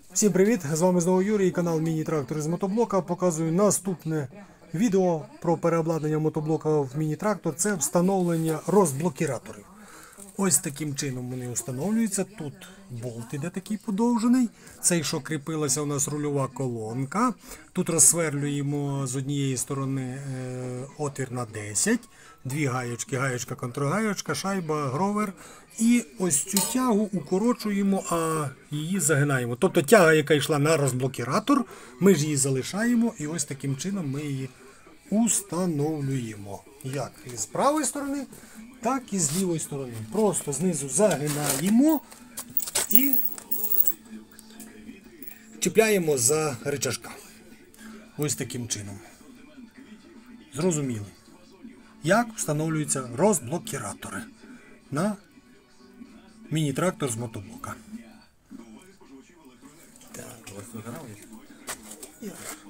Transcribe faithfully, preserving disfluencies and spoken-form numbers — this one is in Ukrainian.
Всім привіт! З вами знову Юрій, канал Міні-трактори з мотоблока. Показую наступне відео про переобладнання мотоблока в міні-трактор. Це встановлення розблокіраторів. Ось таким чином вони встановлюються. Тут болт іде такий подовжений. Цей, що кріпилася у нас рульова колонка. Тут розсверлюємо з однієї сторони е, отвір на десять. Дві гаєчки, гаєчка, контргаєчка, шайба, гровер. І ось цю тягу укорочуємо, а її загинаємо. Тобто тяга, яка йшла на розблокіратор, ми ж її залишаємо і ось таким чином ми її установлюємо. Як і з правої сторони, так і з лівої сторони. Просто знизу загинаємо і чіпляємо за рычажка. Ось таким чином. Зрозуміли, як встановлюються розблокіратори на міні-трактор з мотоблока. Так, ось